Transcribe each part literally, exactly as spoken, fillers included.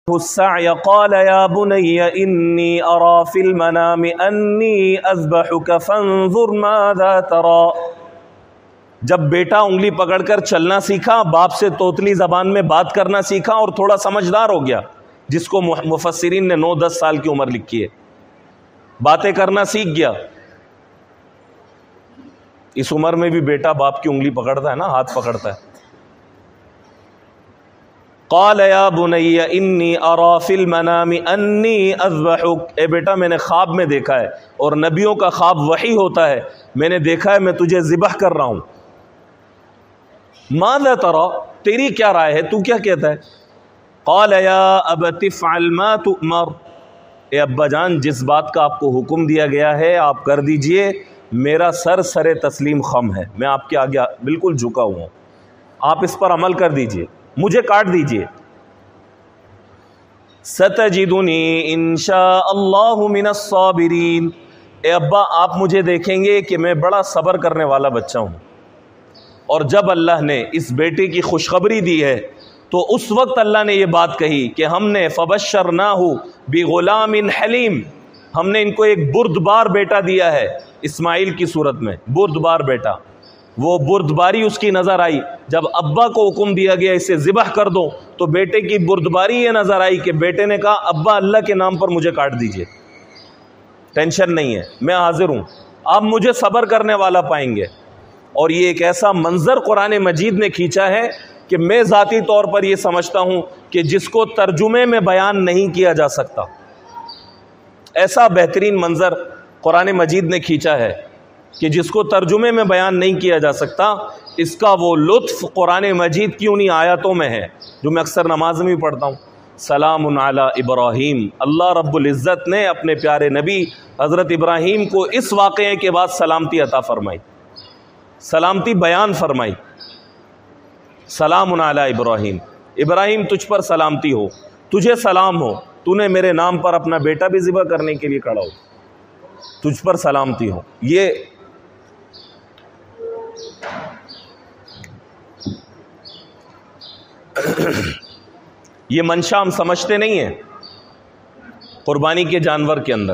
السعي قال يا بني إني أرى في المنام أني أذبحك فانظر ماذا ترى. جب بیٹا انگلی پکڑ کر چلنا سیکھا، باپ سے توتلی زبان میں بات کرنا سیکھا اور تھوڑا سمجھدار ہو گیا، جس کو مفسرین نے نو دس سال کی عمر لکھی ہے، باتیں کرنا سیکھ گیا. اس عمر میں بھی بیٹا باپ کی انگلی پکڑتا ہے نا، ہاتھ پکڑتا ہے. قال یا بنی انی ارا فی المنام انی اذبحک، اے بیٹا میں نے خواب میں دیکھا ہے، اور نبیوں کا خواب وحی ہوتا ہے، میں نے دیکھا ہے میں تجھے ذبح کر رہا ہوں. ماذا ترى، تیری کیا رائے ہے، تو کیا کہتا ہے؟ قال یا ابت افعل ما تؤمر، اے ابا جان جس بات کا آپ کو حکم دیا گیا ہے آپ کر دیجئے، میرا سر سر تسلیم خم ہے، میں آپ کے آگے بالکل جھکا ہوا ہوں، آپ اس پر عمل کر دیجئے، مجھے کاٹ دیجئے. ستجدنی انشاء اللہ من الصابرین، اے ابا آپ مجھے دیکھیں گے کہ میں بڑا صبر کرنے والا بچہ ہوں. اور جب اللہ نے اس بیٹے کی خوشخبری دی ہے تو اس وقت اللہ نے یہ بات کہی کہ ہم نے فبشرناہ بغلام حلیم، ہم نے ان کو ایک بردبار بیٹا دیا ہے اسماعیل کی صورت میں، بردبار بیٹا. وہ بردباری اس کی نظر آئی جب ابا کو حکم دیا گیا اسے ذبح کر دو، تو بیٹے کی بردباری یہ نظر آئی کہ بیٹے نے کہا ابا اللہ کے نام پر مجھے کاٹ دیجئے، ٹینشن نہیں ہے، میں حاضر ہوں، آپ مجھے صبر کرنے والا پائیں گے. اور یہ ایک ایسا منظر قرآن مجید نے کھینچا ہے کہ میں ذاتی طور پر یہ سمجھتا ہوں کہ جس کو ترجمے میں بیان نہیں کیا جا سکتا، ایسا بہترین منظر قرآن مجید نے کھینچا ہے کہ جس کو ترجمے میں بیان نہیں کیا جا سکتا. اس کا وہ لطف قرآن مجید کی انہی آیاتوں میں ہے جو میں اکثر نماز میں بھی پڑھتا ہوں. سلام علی ابراہیم، اللہ رب العزت نے اپنے پیارے نبی حضرت ابراہیم کو اس واقعے کے بعد سلامتی عطا فرمائی، سلامتی بیان فرمائی. سلام علی ابراہیم، ابراہیم تجھ پر سلامتی ہو، تجھے سلام ہو، تو نے میرے نام پر اپنا بیٹا بھی ذبح کرنے کے لیے کھڑا ہو، تجھ پر سلامتی ہو. یہ یہ منشا ہم سمجھتے نہیں ہیں قربانی کے جانور کے اندر.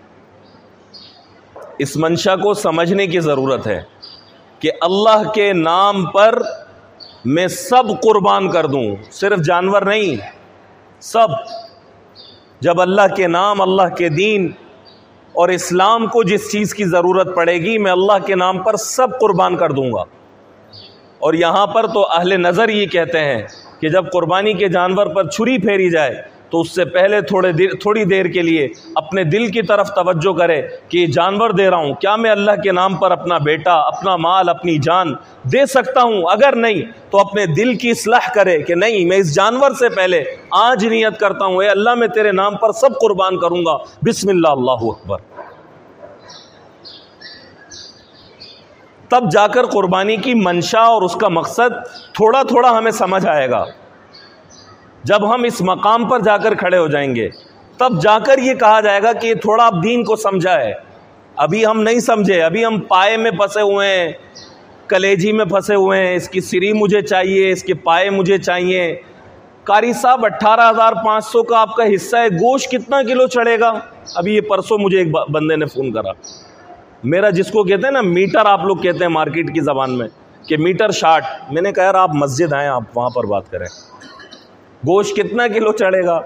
اس منشا کو سمجھنے کی ضرورت ہے کہ اللہ کے نام پر میں سب قربان کر دوں، صرف جانور نہیں، سب. جب اللہ کے نام، اللہ کے دین اور اسلام کو جس چیز کی ضرورت پڑے گی میں اللہ کے نام پر سب قربان کر دوں گا. اور یہاں پر تو اہل نظر یہ کہتے ہیں کہ جب قربانی کے جانور پر چھری پھیری جائے تو اس سے پہلے تھوڑے دیر تھوڑی دیر کے لیے اپنے دل کی طرف توجہ کرے کہ یہ جانور دے رہا ہوں، کیا میں اللہ کے نام پر اپنا بیٹا، اپنا مال، اپنی جان دے سکتا ہوں؟ اگر نہیں تو اپنے دل کی اصلاح کرے کہ نہیں، میں اس جانور سے پہلے آج نیت کرتا ہوں اے اللہ میں تیرے نام پر سب قربان کروں گا، بسم اللہ، اللہ اکبر. تب جا کر قربانی کی منشا اور اس کا مقصد تھوڑا تھوڑا ہمیں سمجھ آئے گا. جب ہم اس مقام پر جا کر کھڑے ہو جائیں گے تب جا کر یہ کہا جائے گا کہ یہ تھوڑا اب دین کو سمجھا ہے. ابھی ہم نہیں سمجھے، ابھی ہم پائے میں پھنسے ہوئے ہیں، کلیجی میں پھنسے ہوئے ہیں، اس کی سری مجھے چاہیے، اس کے پائے مجھے چاہیے. قاری صاحب اٹھارہ ہزار پانچ سو کا آپ کا حصہ ہے، گوشت کتنا کلو چڑھے گا؟ ابھی یہ پرسوں مجھے ایک بندے نے فون کرا، میرا جس کو کہتے ہیں نا میٹر، آپ لوگ کہتے ہیں مارکیٹ کی زبان میں کہ میٹر شارٹ. میں نے کہا یار آپ مسجد آئیں، آپ وہاں پر بات کریں، گوشت کتنا کلو چڑھے گا؟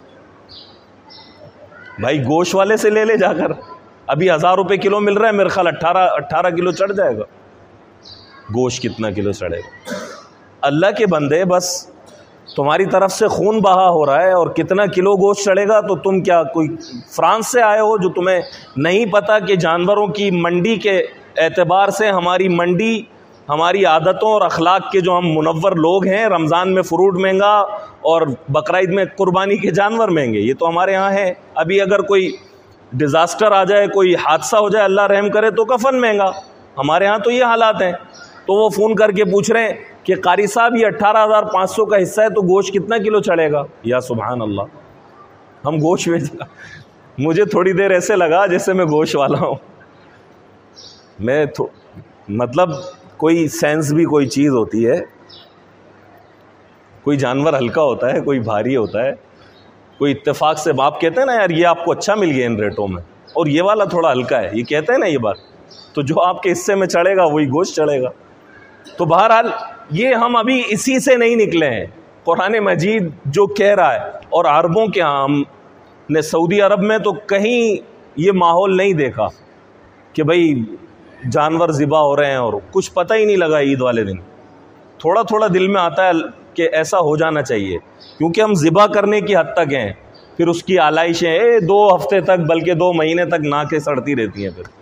بھائی گوشت والے سے لے لے جا کر، ابھی ہزار روپے کلو مل رہا ہے، میرے خیال اٹھارہ اٹھارہ کلو چڑھ جائے گا. گوشت کتنا کلو چڑھے گا؟ اللہ کے بندے، بس تمہاری طرف سے خون بہا ہو رہا ہے اور کتنا کلو گوشت چڑھے گا تو تم کیا کوئی فرانس سے آئے ہو جو تمہیں نہیں پتہ کہ جانوروں کی منڈی کے اعتبار سے ہماری منڈی، ہماری عادتوں اور اخلاق کے جو ہم منور لوگ ہیں، رمضان میں فروٹ مہنگا اور بقرعید میں قربانی کے جانور مہنگے، یہ تو ہمارے ہاں ہے. ابھی اگر کوئی ڈیزاسٹر آ جائے، کوئی حادثہ ہو جائے، اللہ رحم کرے، تو کفن مہنگا. ہمارے ہاں تو یہ حالات ہیں. تو وہ فون کر کے پوچھ رہے ہیں کہ قاری صاحب یہ اٹھارہ ہزار پانچ سو کا حصہ ہے تو گوشت کتنا کلو چڑھے گا؟ یا سبحان اللہ، ہم گوشت بیچ، مجھے تھوڑی دیر ایسے لگا جیسے میں گوشت والا ہوں. میں تھو... مطلب کوئی سینس بھی کوئی چیز ہوتی ہے، کوئی جانور ہلکا ہوتا ہے، کوئی بھاری ہوتا ہے. کوئی اتفاق سے باپ کہتے ہیں نا یار یہ آپ کو اچھا مل گیا ان ریٹوں میں اور یہ والا تھوڑا ہلکا ہے، یہ کہتے ہیں نا یہ بات، تو جو آپ کے حصے میں چڑھے گا وہی گوشت چڑھے گا۔ تو بہرحال یہ ہم ابھی اسی سے نہیں نکلے ہیں، قرآن مجید جو کہہ رہا ہے، اور عربوں کے ہاں ہم نے سعودی عرب میں تو کہیں یہ ماحول نہیں دیکھا کہ بھئی جانور ذبح ہو رہے ہیں اور کچھ پتہ ہی نہیں لگا عید والے دن۔ تھوڑا تھوڑا دل میں آتا ہے کہ ایسا ہو جانا چاہیے، کیونکہ ہم ذبح کرنے کی حد تک ہیں، پھر اس کی آلائشیں اے دو ہفتے تک بلکہ دو مہینے تک ناکیں سڑتی رہتی ہیں۔ پھر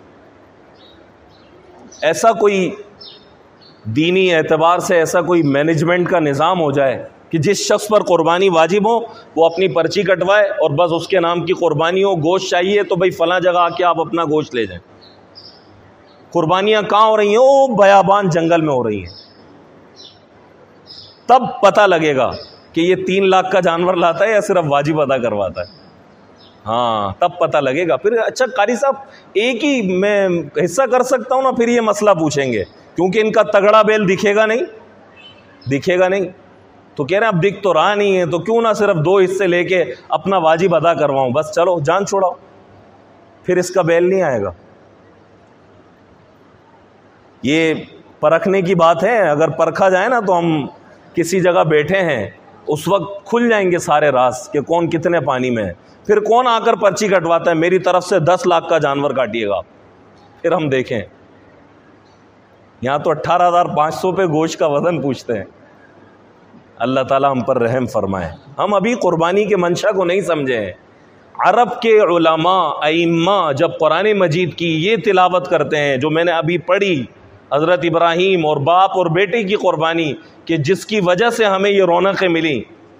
ایسا کوئی دینی اعتبار سے ایسا کوئی مینجمنٹ کا نظام ہو جائے کہ جس شخص پر قربانی واجب ہو وہ اپنی پرچی کٹوائے اور بس اس کے نام کی قربانی ہو، گوشت چاہیے تو بھئی فلاں جگہ آ کے آپ اپنا گوشت لے جائیں۔ قربانیاں کہاں ہو رہی ہیں؟ وہ بیابان جنگل میں ہو رہی ہیں۔ تب پتہ لگے گا کہ یہ تین لاکھ کا جانور لاتا ہے یا صرف واجب ادا کرواتا ہے، ہاں تب پتہ لگے گا۔ پھر اچھا قاری صاحب ایک ہی میں حصہ کر سکتا ہوں نا؟ پھر یہ مسئلہ پوچھیں گے، کیونکہ ان کا تگڑا بیل دکھے گا نہیں، دکھے گا نہیں، تو کہہ رہے ہیں اب دکھ تو رہا نہیں ہے تو کیوں نہ صرف دو حصے لے کے اپنا واجب ادا کرواؤں، بس چلو جان چھوڑاؤ، پھر اس کا بیل نہیں آئے گا۔ یہ پرکھنے کی بات ہے، اگر پرکھا جائے نا تو ہم کسی جگہ بیٹھے ہیں اس وقت کھل جائیں گے سارے راز کہ کون کتنے پانی میں ہے، پھر کون آ کر پرچی کٹواتا ہے میری طرف سے دس لاکھ کا جانور کاٹیے گا، پھر ہم دیکھیں۔ یہاں تو اٹھارہ ہزار پانچ سو پہ گوشت کا وزن پوچھتے ہیں۔ اللہ تعالیٰ ہم پر رحم فرمائے۔ ہم ابھی قربانی کے منشا کو نہیں سمجھے ہیں۔ عرب کے علماء ائمہ جب قرآن مجید کی یہ تلاوت کرتے ہیں جو میں نے ابھی پڑھی، حضرت ابراہیم اور باپ اور بیٹے کی قربانی کہ جس کی وجہ سے ہمیں یہ رونقیں ملیں،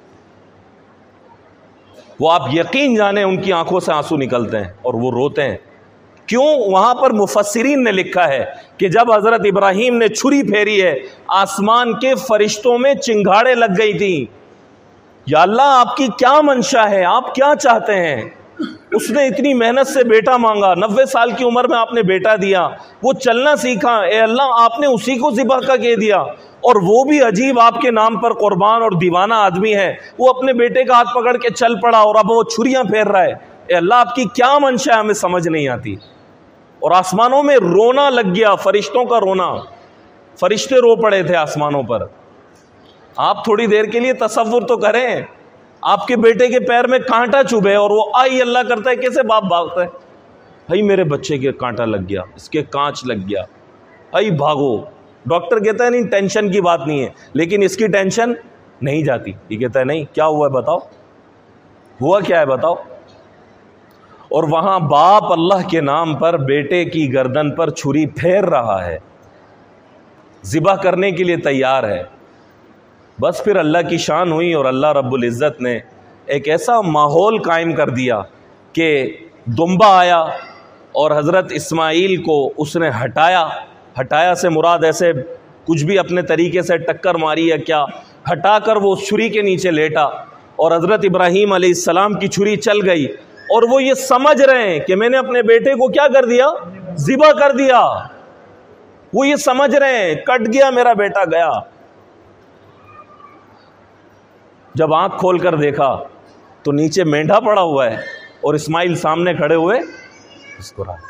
وہ آپ یقین جانیں ان کی آنکھوں سے آنسو نکلتے ہیں اور وہ روتے ہیں۔ کیوں؟ وہاں پر مفسرین نے لکھا ہے کہ جب حضرت ابراہیم نے چھری پھیری ہے آسمان کے فرشتوں میں چنگھاڑیں لگ گئی تھیں، یا اللہ آپ کی کیا منشا ہے، آپ کیا چاہتے ہیں؟ اس نے اتنی محنت سے بیٹا مانگا، نوے سال کی عمر میں آپ نے بیٹا دیا، وہ چلنا سیکھا، اے اللہ آپ نے اسی کو ذبح کا کہہ دیا، اور وہ بھی عجیب آپ کے نام پر قربان اور دیوانہ آدمی ہے، وہ اپنے بیٹے کا ہاتھ پکڑ کے چل پڑا اور اب وہ چھریاں پھیر رہا ہے، اے اللہ آپ کی کیا منشا ہے، ہمیں سمجھ نہیں آتی۔ اور آسمانوں میں رونا لگ گیا، فرشتوں کا رونا، فرشتے رو پڑے تھے آسمانوں پر۔ آپ تھوڑی دیر کے لیے تصور تو کریں، آپ کے بیٹے کے پیر میں کانٹا چبھے اور وہ آئی اللہ کرتا ہے، کیسے باپ بھاگتا ہے؟ بھائی میرے بچے کے کانٹا لگ گیا، اس کے کانچ لگ گیا، بھائی بھاگو۔ ڈاکٹر کہتا ہے نہیں ٹینشن کی بات نہیں ہے، لیکن اس کی ٹینشن نہیں جاتی۔ یہ کہتا ہے نہیں، کیا ہوا ہے بتاؤ، ہوا کیا ہے بتاؤ۔ اور وہاں باپ اللہ کے نام پر بیٹے کی گردن پر چھری پھیر رہا ہے، ذبح کرنے کے لیے تیار ہے۔ بس پھر اللہ کی شان ہوئی اور اللہ رب العزت نے ایک ایسا ماحول قائم کر دیا کہ دمبا آیا اور حضرت اسماعیل کو اس نے ہٹایا۔ ہٹایا سے مراد ایسے کچھ بھی اپنے طریقے سے ٹکر ماری ہے کیا، ہٹا کر وہ چھری کے نیچے لیٹا اور حضرت ابراہیم علیہ السلام کی چھری چل گئی، اور وہ یہ سمجھ رہے ہیں کہ میں نے اپنے بیٹے کو کیا کر دیا، ذبح کر دیا۔ وہ یہ سمجھ رہے ہیں کٹ گیا میرا بیٹا، گیا۔ جب آنکھ کھول کر دیکھا تو نیچے مینڈھا پڑا ہوا ہے اور اسماعیل سامنے کھڑے ہوئے مسکرا رہے،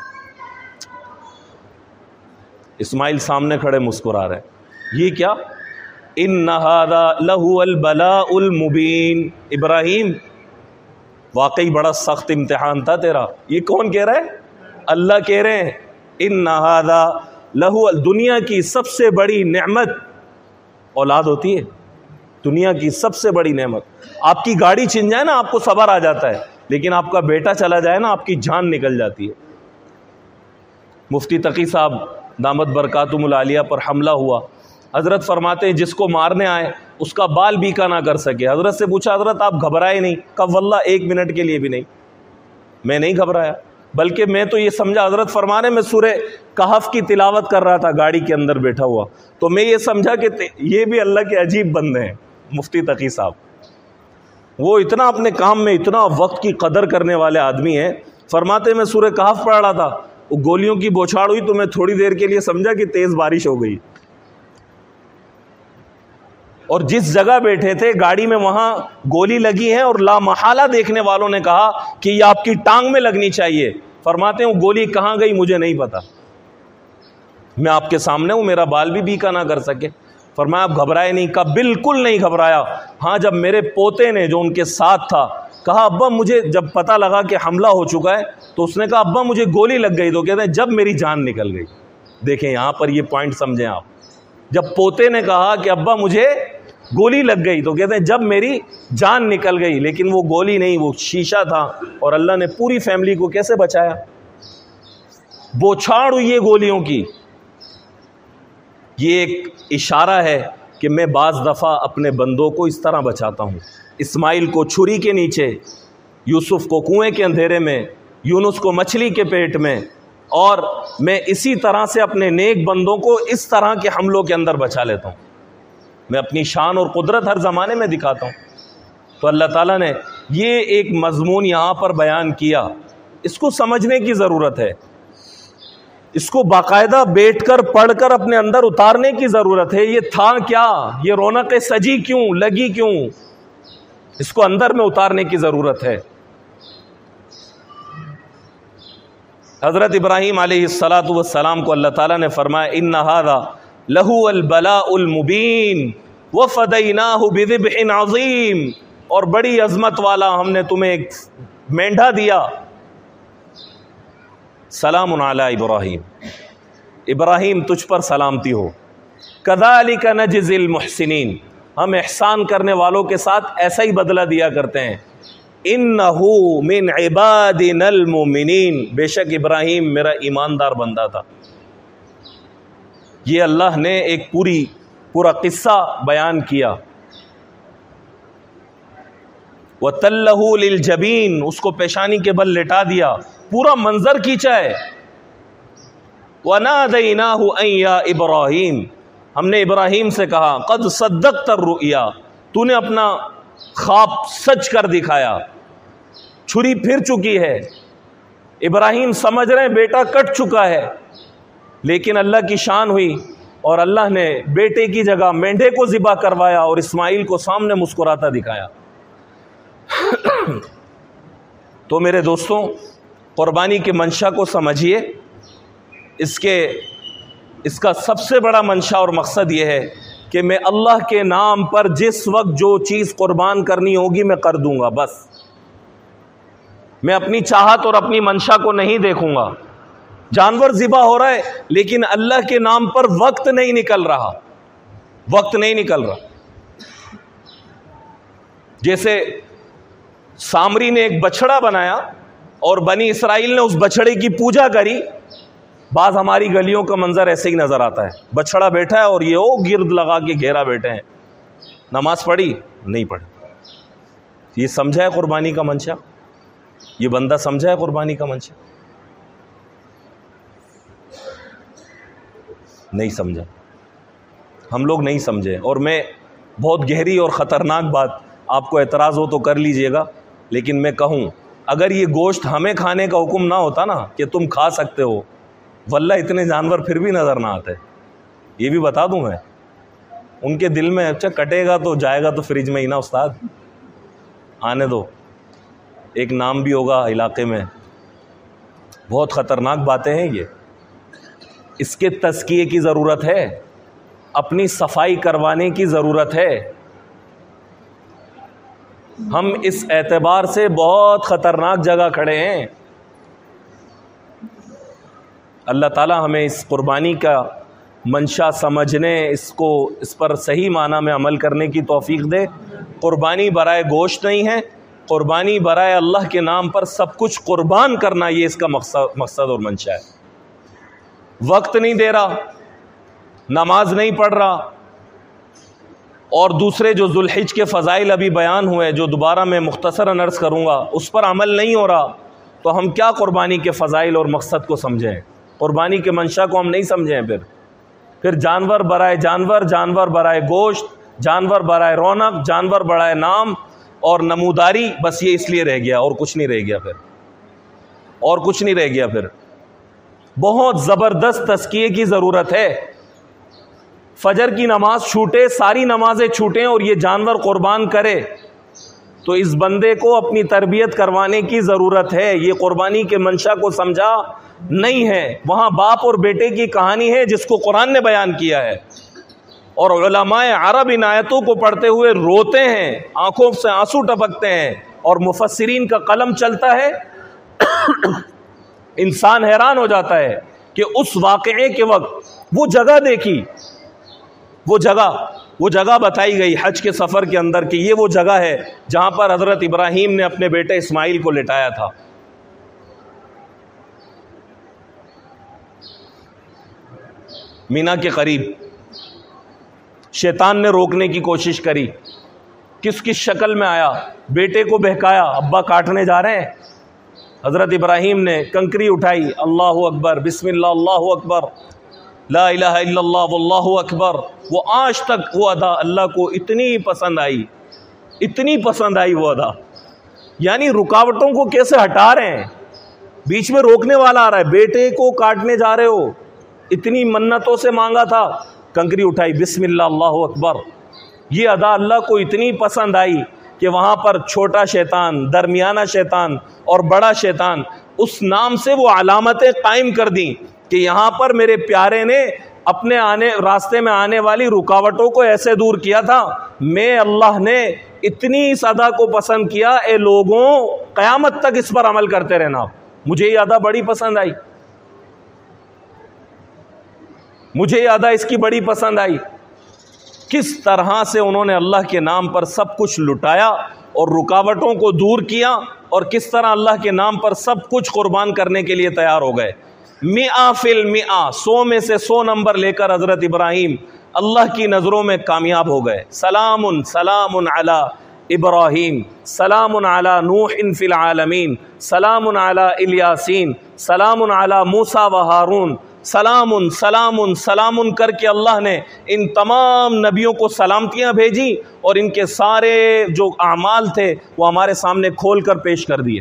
اسماعیل سامنے کھڑے مسکرا رہے۔ یہ کیا؟ ان ھذا لہو البلاء المبین، ابراہیم واقعی بڑا سخت امتحان تھا تیرا۔ یہ کون کہہ رہا ہے؟ اللہ کہہ رہے ہیں ان ھذا لہو، دنیا کی سب سے بڑی نعمت اولاد ہوتی ہے، دنیا کی سب سے بڑی نعمت۔ آپ کی گاڑی چھن جائے نا آپ کو صبر آ جاتا ہے، لیکن آپ کا بیٹا چلا جائے نا آپ کی جان نکل جاتی ہے۔ مفتی تقی صاحب دامت برکاتہم العالیہ پر حملہ ہوا، حضرت فرماتے ہیں جس کو مارنے آئے اس کا بال بیکا نہ کر سکے۔ حضرت سے پوچھا حضرت آپ گھبرائے نہیں؟ کہا واللہ ایک منٹ کے لیے بھی نہیں، میں نہیں گھبرایا، بلکہ میں تو یہ سمجھا، حضرت فرما رہے میں سورہ کہف کی تلاوت کر رہا تھا گاڑی کے اندر بیٹھا ہوا، تو میں یہ سمجھا کہ یہ بھی اللہ کے عجیب بندے ہیں۔ مفتی تقی صاحب وہ اتنا اپنے کام میں اتنا وقت کی قدر کرنے والے آدمی ہیں، فرماتے میں سورہ کہف پڑھ رہا تھا، وہ گولیوں کی بوچھاڑ ہوئی تو میں تھوڑی دیر کے لیے سمجھا کہ تیز بارش ہو گئی۔ اور جس جگہ بیٹھے تھے گاڑی میں وہاں گولی لگی ہے، اور لامحالہ دیکھنے والوں نے کہا کہ یہ آپ کی ٹانگ میں لگنی چاہیے. فرماتے ہیں وہ گولی کہاں گئی مجھے نہیں پتا، میں آپ کے سامنے ہوں، میرا بال بھی بیکا نہ کر سکے. فرمایا آپ گھبرائے نہیں؟ کہا بالکل نہیں گھبرایا. ہاں جب میرے پوتے نے جو ان کے ساتھ تھا کہا ابا مجھے جب پتہ لگا کہ حملہ ہو چکا ہے تو اس نے کہا ابا مجھے گولی لگ گئی، تو کہتے ہیں جب میری جان نکل گئی. دیکھیں یہاں پر یہ پوائنٹ سمجھیں آپ، جب پوتے نے کہا کہ ابا مجھے گولی لگ گئی تو کہتے ہیں جب میری جان نکل گئی. لیکن وہ گولی نہیں، وہ شیشہ تھا، اور اللہ نے پوری فیملی کو کیسے بچایا، بوچھاڑ ہوئی ہے گولیوں کی. یہ ایک اشارہ ہے کہ میں بعض دفعہ اپنے بندوں کو اس طرح بچاتا ہوں. اسماعیل کو چھری کے نیچے، یوسف کو کنویں کے اندھیرے میں، یونس کو مچھلی کے پیٹ میں، اور میں اسی طرح سے اپنے نیک بندوں کو اس طرح کے حملوں کے اندر بچا لیتا ہوں. میں اپنی شان اور قدرت ہر زمانے میں دکھاتا ہوں. تو اللہ تعالیٰ نے یہ ایک مضمون یہاں پر بیان کیا، اس کو سمجھنے کی ضرورت ہے، اس کو باقاعدہ بیٹھ کر پڑھ کر اپنے اندر اتارنے کی ضرورت ہے. یہ تھا کیا، یہ رونق سجی کیوں، لگی کیوں، اس کو اندر میں اتارنے کی ضرورت ہے. حضرت ابراہیم علیہ الصلاۃ والسلام کو اللہ تعالیٰ نے فرمایا ان ھذا لہو البلاء المبین وفدیناہ بذبح عظیم، اور بڑی عظمت والا ہم نے تمہیں ایک مینڈھا دیا. سلام علی ابراہیم، ابراہیم تجھ پر سلامتی ہو. کذالک نجزی المحسنین، ہم احسان کرنے والوں کے ساتھ ایسا ہی بدلہ دیا کرتے ہیں. انہ من عبادنا المؤمنین، بے شک ابراہیم میرا ایماندار بندہ تھا. یہ اللہ نے ایک پوری پورا قصہ بیان کیا. وَتَلَّهُ لِلْجَبِينِ، اس کو پیشانی کے بل لٹا دیا، پورا منظر کھینچا ہے. وَنَادَيْنَاهُ أَن يَا إِبْرَاهِيمُ، ہم نے ابراہیم سے کہا قد صدقت الرؤیا، تو نے اپنا خواب سچ کر دکھایا. چھری پھر چکی ہے، ابراہیم سمجھ رہے ہیں بیٹا کٹ چکا ہے، لیکن اللہ کی شان ہوئی اور اللہ نے بیٹے کی جگہ مینڈھے کو ذبح کروایا اور اسماعیل کو سامنے مسکراتا دکھایا. تو میرے دوستوں، قربانی کے منشا کو سمجھیے. اس کے اس کا سب سے بڑا منشا اور مقصد یہ ہے کہ میں اللہ کے نام پر جس وقت جو چیز قربان کرنی ہوگی میں کر دوں گا. بس میں اپنی چاہت اور اپنی منشا کو نہیں دیکھوں گا. جانور ذبح ہو رہا ہے لیکن اللہ کے نام پر وقت نہیں نکل رہا، وقت نہیں نکل رہا. جیسے سامری نے ایک بچھڑا بنایا اور بنی اسرائیل نے اس بچھڑے کی پوجا کری. بعض ہماری گلیوں کا منظر ایسے ہی نظر آتا ہے، بچھڑا بیٹھا ہے اور یہ او گرد لگا کے گھیرا بیٹھے ہیں. نماز پڑھی نہیں پڑھی. یہ سمجھا ہے قربانی کا منشا؟ یہ بندہ سمجھا ہے قربانی کا منشا؟ نہیں سمجھا. ہم لوگ نہیں سمجھے. اور میں بہت گہری اور خطرناک بات، آپ کو اعتراض ہو تو کر لیجئے گا، لیکن میں کہوں اگر یہ گوشت ہمیں کھانے کا حکم نہ ہوتا نا کہ تم کھا سکتے ہو، واللہ اتنے جانور پھر بھی نظر نہ آتے. یہ بھی بتا دوں میں، ان کے دل میں اچھا کٹے گا تو جائے گا تو فریج میں ہی نا استاد، آنے دو، ایک نام بھی ہوگا علاقے میں. بہت خطرناک باتیں ہیں یہ. اس کے تزکیے کی ضرورت ہے، اپنی صفائی کروانے کی ضرورت ہے. ہم اس اعتبار سے بہت خطرناک جگہ کھڑے ہیں. اللہ تعالیٰ ہمیں اس قربانی کا منشا سمجھنے، اس کو اس پر صحیح معنی میں عمل کرنے کی توفیق دے. قربانی برائے گوشت نہیں ہے، قربانی برائے اللہ کے نام پر سب کچھ قربان کرنا، یہ اس کا مقصد مقصد اور منشا ہے. وقت نہیں دے رہا، نماز نہیں پڑھ رہا، اور دوسرے جو ذوالحج کے فضائل ابھی بیان ہوئے جو دوبارہ میں مختصراً عرض کروں گا، اس پر عمل نہیں ہو رہا، تو ہم کیا قربانی کے فضائل اور مقصد کو سمجھیں؟ قربانی کے منشا کو ہم نہیں سمجھیں. پھر پھر جانور برائے جانور، جانور برائے گوشت، جانور برائے رونق، جانور برائے نام اور نموداری، بس یہ اس لیے رہ گیا اور کچھ نہیں رہ گیا. پھر اور کچھ نہیں رہ گیا. پھر بہت زبردست تزکیے کی ضرورت ہے. فجر کی نماز چھوٹے، ساری نمازیں چھوٹیں اور یہ جانور قربان کرے، تو اس بندے کو اپنی تربیت کروانے کی ضرورت ہے۔ یہ قربانی کے منشا کو سمجھا نہیں ہے۔ وہاں باپ اور بیٹے کی کہانی ہے جس کو قرآن نے بیان کیا ہے، اور علماء عرب ان آیتوں کو پڑھتے ہوئے روتے ہیں، آنکھوں سے آنسو ٹپکتے ہیں، اور مفسرین کا قلم چلتا ہے۔ انسان حیران ہو جاتا ہے کہ اس واقعے کے وقت وہ جگہ دیکھی، وہ جگہ وہ جگہ بتائی گئی حج کے سفر کے اندر کہ یہ وہ جگہ ہے جہاں پر حضرت ابراہیم نے اپنے بیٹے اسماعیل کو لٹایا تھا۔ مینا کے قریب شیطان نے روکنے کی کوشش کری، کس کس شکل میں آیا، بیٹے کو بہکایا، ابا کاٹنے جا رہے ہیں۔ حضرت ابراہیم نے کنکری اٹھائی، اللہ اکبر، بسم اللہ، اللہ اکبر، لا الہ الا اللہ واللہ اکبر۔ وہ آج تک وہ ادا اللہ کو اتنی پسند آئی، اتنی پسند آئی وہ ادا، یعنی رکاوٹوں کو کیسے ہٹا رہے ہیں۔ بیچ میں روکنے والا آ رہا ہے، بیٹے کو کاٹنے جا رہے ہو، اتنی منتوں سے مانگا تھا، کنکری اٹھائی، بسم اللہ، اللہ اکبر۔ یہ ادا اللہ کو اتنی پسند آئی کہ وہاں پر چھوٹا شیطان، درمیانہ شیطان اور بڑا شیطان، اس نام سے وہ علامتیں قائم کر دیں کہ یہاں پر میرے پیارے نے اپنے آنے راستے میں آنے والی رکاوٹوں کو ایسے دور کیا تھا۔ میں اللہ نے اتنی اس ادا کو پسند کیا، اے لوگوں قیامت تک اس پر عمل کرتے رہنا۔ مجھے یہ ادا بڑی پسند آئی، مجھے یہ ادا اس کی بڑی پسند آئی۔ کس طرح سے انہوں نے اللہ کے نام پر سب کچھ لٹایا اور رکاوٹوں کو دور کیا، اور کس طرح اللہ کے نام پر سب کچھ قربان کرنے کے لیے تیار ہو گئے۔ مئہ فی المئہ، سو میں سے سو نمبر لے کر حضرت ابراہیم اللہ کی نظروں میں کامیاب ہو گئے۔ سلام سلام علی ابراہیم، سلام علی نوح فی العالمین، سلام علی الیاسین، سلام علی موسیٰ و ہارون، سلام سلام سلام کر کے اللہ نے ان تمام نبیوں کو سلامتیاں بھیجی، اور ان کے سارے جو اعمال تھے وہ ہمارے سامنے کھول کر پیش کر دیے۔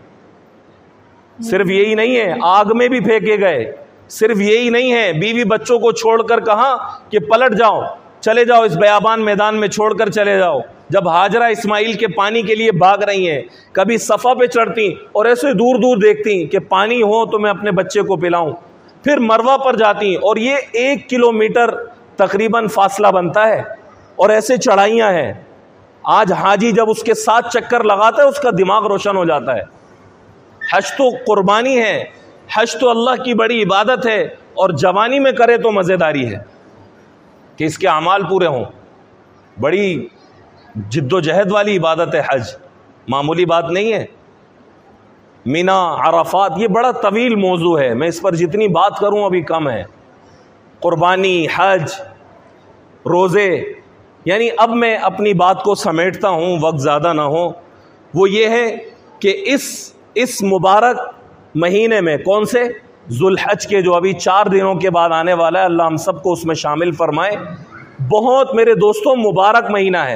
صرف یہی نہیں ہے، آگ میں بھی پھینکے گئے۔ صرف یہی نہیں ہے، بیوی بچوں کو چھوڑ کر کہا کہ پلٹ جاؤ، چلے جاؤ اس بیابان میدان میں، چھوڑ کر چلے جاؤ۔ جب ہاجرہ اسماعیل کے پانی کے لیے بھاگ رہی ہیں، کبھی صفا پہ چڑھتی اور ایسے دور دور دیکھتی کہ پانی ہو تو میں اپنے بچے کو پلاؤں، پھر مروہ پر جاتی، اور یہ ایک کلومیٹر تقریباً فاصلہ بنتا ہے، اور ایسے چڑھائیاں ہیں۔ آج حاجی جب اس کے ساتھ چکر لگاتا ہے اس کا دماغ روشن ہو جاتا ہے۔ حج تو قربانی ہے، حج تو اللہ کی بڑی عبادت ہے، اور جوانی میں کرے تو مزیداری ہے کہ اس کے اعمال پورے ہوں۔ بڑی جد و جہد والی عبادت ہے حج، معمولی بات نہیں ہے۔ مینا، عرفات، یہ بڑا طویل موضوع ہے، میں اس پر جتنی بات کروں ابھی کم ہے۔ قربانی، حج، روزے، یعنی اب میں اپنی بات کو سمیٹتا ہوں، وقت زیادہ نہ ہو۔ وہ یہ ہے کہ اس اس مبارک مہینے میں، کون سے؟ ذوالحج کے، جو ابھی چار دنوں کے بعد آنے والا ہے، اللہ ہم سب کو اس میں شامل فرمائے۔ بہت میرے دوستوں مبارک مہینہ ہے۔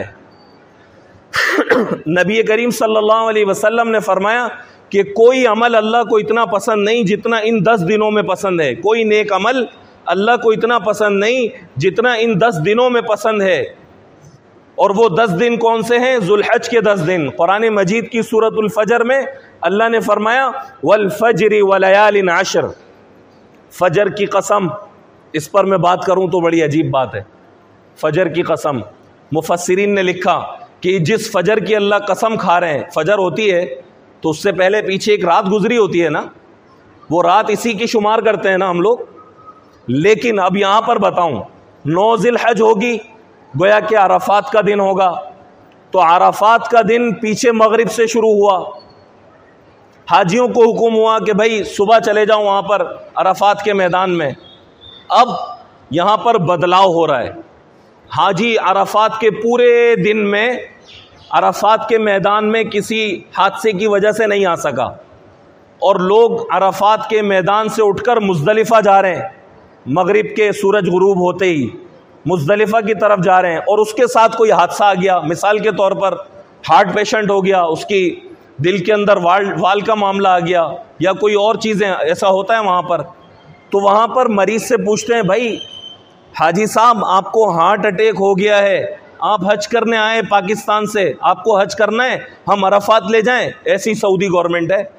نبی کریم صلی اللہ علیہ وسلم نے فرمایا کہ کوئی عمل اللہ کو اتنا پسند نہیں جتنا ان دس دنوں میں پسند ہے، کوئی نیک عمل اللہ کو اتنا پسند نہیں جتنا ان دس دنوں میں پسند ہے۔ اور وہ دس دن کون سے ہیں؟ ذوالحج کے دس دن۔ قرآن مجید کی سورۃ الفجر میں اللہ نے فرمایا والفجر ولیال عشر، فجر کی قسم۔ اس پر میں بات کروں تو بڑی عجیب بات ہے، فجر کی قسم۔ مفسرین نے لکھا کہ جس فجر کی اللہ قسم کھا رہے ہیں، فجر ہوتی ہے تو اس سے پہلے پیچھے ایک رات گزری ہوتی ہے نا، وہ رات اسی کی شمار کرتے ہیں نا ہم لوگ۔ لیکن اب یہاں پر بتاؤں، نو ذی الحج ہوگی، گویا کہ عرفات کا دن ہوگا، تو عرفات کا دن پیچھے مغرب سے شروع ہوا۔ حاجیوں کو حکم ہوا کہ بھائی صبح چلے جاؤ وہاں پر عرفات کے میدان میں۔ اب یہاں پر بدلاؤ ہو رہا ہے، حاجی عرفات کے پورے دن میں عرفات کے میدان میں کسی حادثے کی وجہ سے نہیں آ سکا، اور لوگ عرفات کے میدان سے اٹھ کر مزدلفہ جا رہے ہیں، مغرب کے سورج غروب ہوتے ہی مزدلفہ کی طرف جا رہے ہیں، اور اس کے ساتھ کوئی حادثہ آ گیا، مثال کے طور پر ہارٹ پیشنٹ ہو گیا، اس کی دل کے اندر وال وال کا معاملہ آ گیا، یا کوئی اور چیزیں، ایسا ہوتا ہے وہاں پر۔ تو وہاں پر مریض سے پوچھتے ہیں بھائی حاجی صاحب آپ کو ہارٹ اٹیک ہو گیا ہے، آپ حج کرنے آئے پاکستان سے، آپ کو حج کرنا ہے، ہم عرفات لے جائیں؟ ایسی سعودی گورنمنٹ ہے،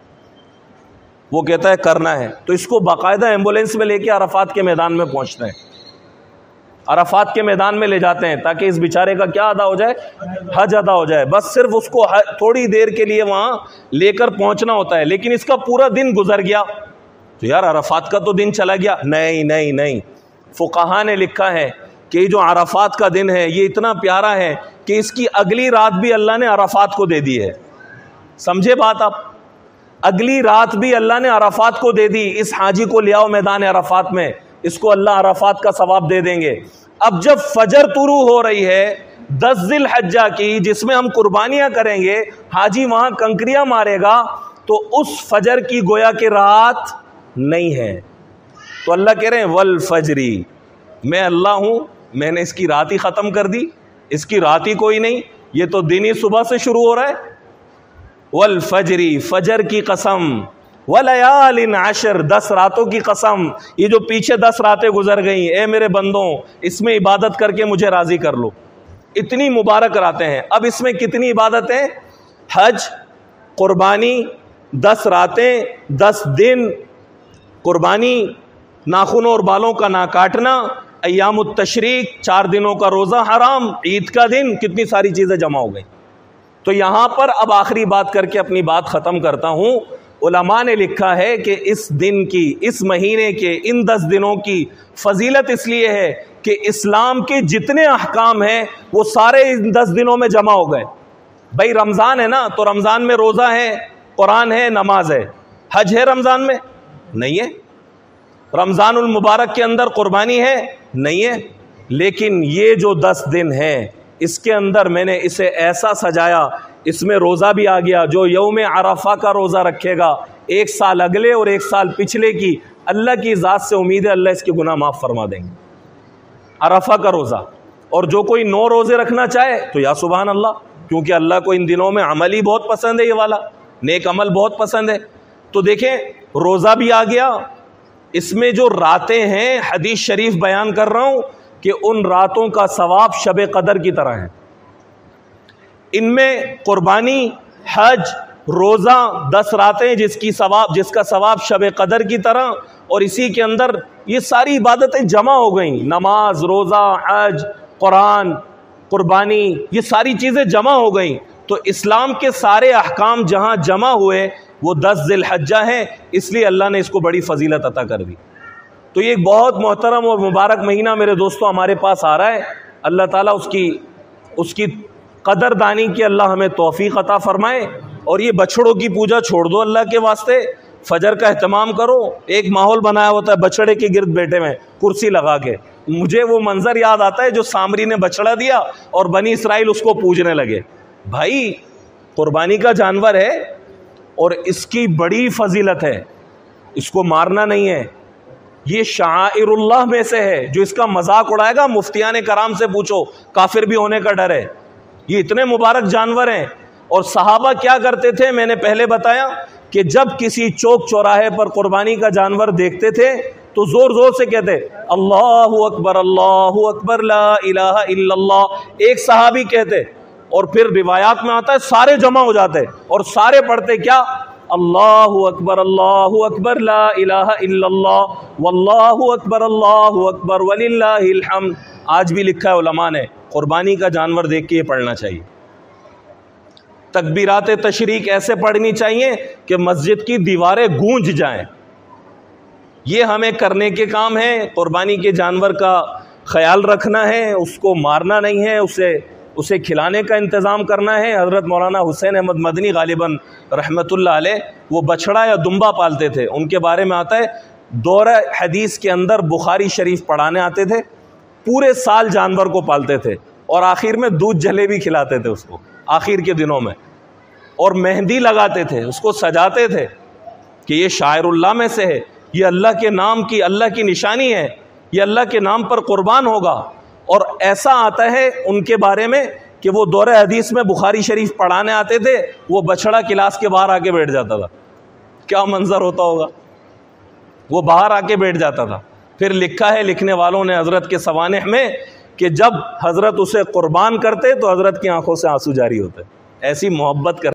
وہ کہتا ہے کرنا ہے، تو اس کو باقاعدہ ایمبولینس میں لے کے عرفات کے میدان میں پہنچتے ہیں، عرفات کے میدان میں لے جاتے ہیں تاکہ اس بیچارے کا کیا ادا ہو جائے؟ حج ادا ہو جائے. بس صرف اس کو تھوڑی دیر کے لیے وہاں لے کر پہنچنا ہوتا ہے، لیکن اس کا پورا دن گزر گیا تو یار عرفات کا تو دن چلا گیا. نہیں نہیں نہیں، فقہا نے لکھا ہے کہ یہ جو عرفات کا دن ہے یہ اتنا پیارا ہے کہ اس کی اگلی رات بھی اللہ نے عرفات کو دے دی ہے. سمجھے بات آپ؟ اگلی رات بھی اللہ نے عرفات کو دے دی. اس حاجی کو لے آؤ میدان عرفات میں، اس کو اللہ عرفات کا ثواب دے دیں گے. اب جب فجر طلوع ہو رہی ہے دس ذی الحجہ کی، جس میں ہم قربانیاں کریں گے، حاجی وہاں کنکریاں مارے گا، تو اس فجر کی گویا کہ رات نہیں ہے. تو اللہ کہہ رہے ہیں والفجری، میں اللہ ہوں، میں نے اس کی رات ہی ختم کر دی، اس کی رات ہی کوئی نہیں، یہ تو دن ہی صبح سے شروع ہو رہا ہے. والفجری، فجر کی قسم، ولیال عشر، دس راتوں کی قسم. یہ جو پیچھے دس راتیں گزر گئیں، اے میرے بندوں اس میں عبادت کر کے مجھے راضی کر لو. اتنی مبارک راتیں ہیں. اب اس میں کتنی عبادتیں؟ حج، قربانی، دس راتیں، دس دن، قربانی، ناخنوں اور بالوں کا نہ کاٹنا، ایام التشریق، چار دنوں کا روزہ حرام، عید کا دن، کتنی ساری چیزیں جمع ہو گئیں. تو یہاں پر اب آخری بات کر کے اپنی بات ختم کرتا ہوں. علماء نے لکھا ہے کہ اس دن کی، اس مہینے کے ان دس دنوں کی فضیلت اس لیے ہے کہ اسلام کے جتنے احکام ہیں وہ سارے ان دس دنوں میں جمع ہو گئے. بھائی رمضان ہے نا، تو رمضان میں روزہ ہے، قرآن ہے، نماز ہے. حج ہے رمضان میں؟ نہیں ہے. رمضان المبارک کے اندر قربانی ہے؟ نہیں ہے. لیکن یہ جو دس دن ہیں اس کے اندر میں نے اسے ایسا سجایا، اس میں روزہ بھی آ گیا. جو یوم عرفہ کا روزہ رکھے گا ایک سال اگلے اور ایک سال پچھلے کی، اللہ کی ذات سے امید ہے اللہ اس کے گناہ معاف فرما دیں گے. عرفہ کا روزہ. اور جو کوئی نو روزے رکھنا چاہے تو یا سبحان اللہ، کیونکہ اللہ کو ان دنوں میں عمل ہی بہت پسند ہے، یہ والا نیک عمل بہت پسند ہے. تو دیکھیں روزہ بھی آ گیا. اس میں جو راتیں ہیں، حدیث شریف بیان کر رہا ہوں کہ ان راتوں کا ثواب شب قدر کی طرح ہے. ان میں قربانی، حج، روزہ، دس راتیں جس کی ثواب جس کا ثواب شب قدر کی طرح، اور اسی کے اندر یہ ساری عبادتیں جمع ہو گئیں. نماز، روزہ، حج، قرآن، قربانی، یہ ساری چیزیں جمع ہو گئیں. تو اسلام کے سارے احکام جہاں جمع ہوئے وہ دس ذی الحجہ ہیں، اس لیے اللہ نے اس کو بڑی فضیلت عطا کر دی. تو یہ ایک بہت محترم اور مبارک مہینہ میرے دوستوں ہمارے پاس آ رہا ہے. اللہ تعالیٰ اس کی اس کی قدر دانی کی اللہ ہمیں توفیق عطا فرمائے. اور یہ بچڑوں کی پوجا چھوڑ دو اللہ کے واسطے، فجر کا اہتمام کرو. ایک ماحول بنایا ہوتا ہے بچڑے کے گرد بیٹھے میں کرسی لگا کے. مجھے وہ منظر یاد آتا ہے جو سامری نے بچڑا دیا اور بنی اسرائیل اس کو پوجنے لگے. بھائی قربانی کا جانور ہے اور اس کی بڑی فضیلت ہے، اس کو مارنا نہیں ہے. یہ شعائر اللہ میں سے ہے. جو اس کا مذاق اڑائے گا مفتیان کرام سے پوچھو، کافر بھی ہونے کا ڈر ہے. یہ اتنے مبارک جانور ہیں. اور صحابہ کیا کرتے تھے، میں نے پہلے بتایا کہ جب کسی چوک چوراہے پر قربانی کا جانور دیکھتے تھے تو زور زور سے کہتے اللہ اکبر، اللہ اکبر، لا الہ الا اللہ. ایک صحابی کہتے اور پھر روایات میں آتا ہے سارے جمع ہو جاتے اور سارے پڑھتے کیا؟ اللہ اکبر، اللہ اکبر، لا الہ الا اللہ، واللہ اکبر، اللہ اکبر، وللہ الحمد. آج بھی لکھا ہے علماء نے قربانی کا جانور دیکھ کے یہ پڑھنا چاہیے. تکبیرات تشریق ایسے پڑھنی چاہیے کہ مسجد کی دیواریں گونج جائیں. یہ ہمیں کرنے کے کام ہیں. قربانی کے جانور کا خیال رکھنا ہے، اس کو مارنا نہیں ہے، اسے اسے کھلانے کا انتظام کرنا ہے. حضرت مولانا حسین احمد مدنی غالباً رحمۃ اللہ علیہ وہ بچھڑا یا دمبا پالتے تھے. ان کے بارے میں آتا ہے دورہ حدیث کے اندر بخاری شریف پڑھانے آتے تھے، پورے سال جانور کو پالتے تھے اور آخر میں دودھ جلیبی کھلاتے تھے اس کو آخر کے دنوں میں، اور مہندی لگاتے تھے، اس کو سجاتے تھے کہ یہ شاعر اللہ میں سے ہے، یہ اللہ کے نام کی اللہ کی نشانی ہے، یہ اللہ کے نام پر قربان ہوگا. اور ایسا آتا ہے ان کے بارے میں کہ وہ دورہ حدیث میں بخاری شریف پڑھانے آتے تھے، وہ بچڑا کلاس کے باہر آ کے بیٹھ جاتا تھا. کیا منظر ہوتا ہوگا، وہ باہر آ کے بیٹھ جاتا تھا. پھر لکھا ہے لکھنے والوں نے حضرت کے سوانح میں کہ جب حضرت اسے قربان کرتے تو حضرت کی آنکھوں سے آنسو جاری ہوتے. ایسی محبت کر